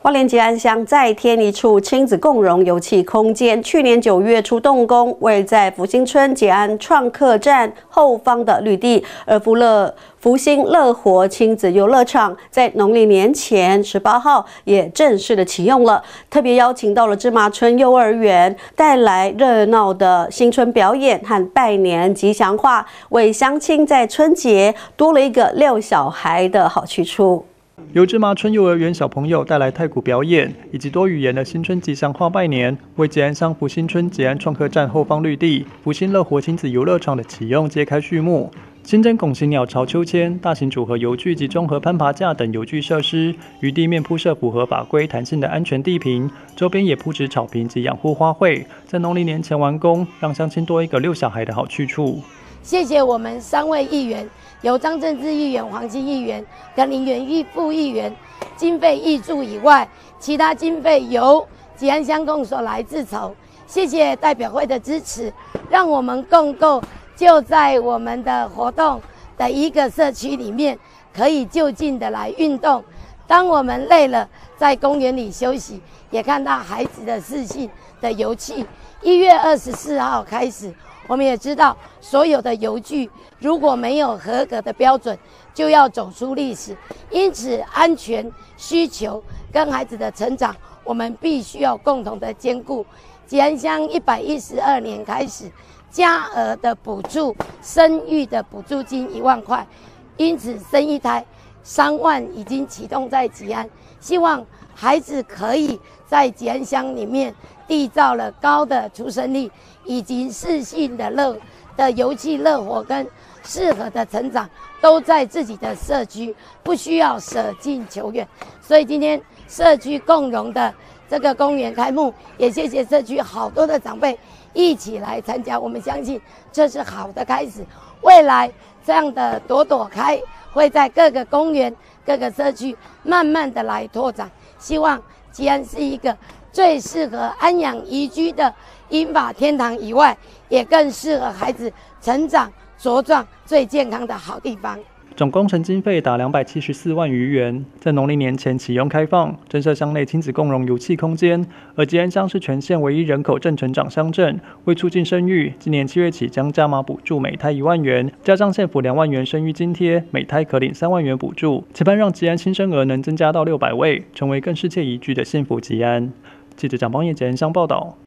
花莲吉安乡再添一处亲子共融游憩空间。去年9月初动工，位在福兴村吉安创客站后方的绿地，而福兴乐活亲子游乐场在农历年前18号也正式的启用了。特别邀请到了芝麻村幼儿园，带来热闹的新春表演和拜年吉祥话，为乡亲在春节多了一个遛小孩的好去处。 由芝麻村幼儿园小朋友带来太鼓表演，以及多语言的新春吉祥话拜年，为吉安乡福兴村吉安创客站后方绿地福兴乐活亲子游乐场的启用揭开序幕。新增拱形鸟巢秋千、大型组合游具及综合攀爬架等游具设施，于地面铺设符合法规弹性的安全地坪，周边也铺置草坪及养护花卉，在农历年前完工，让乡亲多一个遛小孩的好去处。 谢谢我们3位议员，由张正志议员、黄金议员跟林元义副议员经费挹注以外，其他经费由吉安乡公所来自筹。谢谢代表会的支持，让我们共构就在我们的活动的一个社区里面，可以就近的来运动。当我们累了，在公园里休息，也看到孩子的适性的游憩。1月24号开始。 我们也知道，所有的游具如果没有合格的标准，就要走出历史。因此，安全需求跟孩子的成长，我们必须要共同的兼顾。吉安乡112年开始，加额的补助生育的补助金1万块，因此生一胎3万已经启动在吉安，希望孩子可以在吉安乡里面缔造了高的出生率，以及适性的游憩乐活跟适合的成长，都在自己的社区，不需要舍近求远。所以今天社区共融的这个公园开幕，也谢谢社区好多的长辈一起来参加。我们相信这是好的开始，未来这样的朵朵开会在各个公园、各个社区慢慢的来拓展。希望吉安是一个最适合安养宜居的英法天堂以外，也更适合孩子成长茁壮、最健康的好地方。 总工程经费达274万余元，在农历年前启用开放，增设乡内亲子共融游憩空间。而吉安乡是全县唯一人口正成长乡镇，为促进生育，今年7月起将加码补助每胎1万元，加上县府2万元生育津贴，每胎可领3万元补助，期盼让吉安新生儿能增加到600位，成为更世界宜居的幸福吉安。记者蒋邦彦吉安乡报道。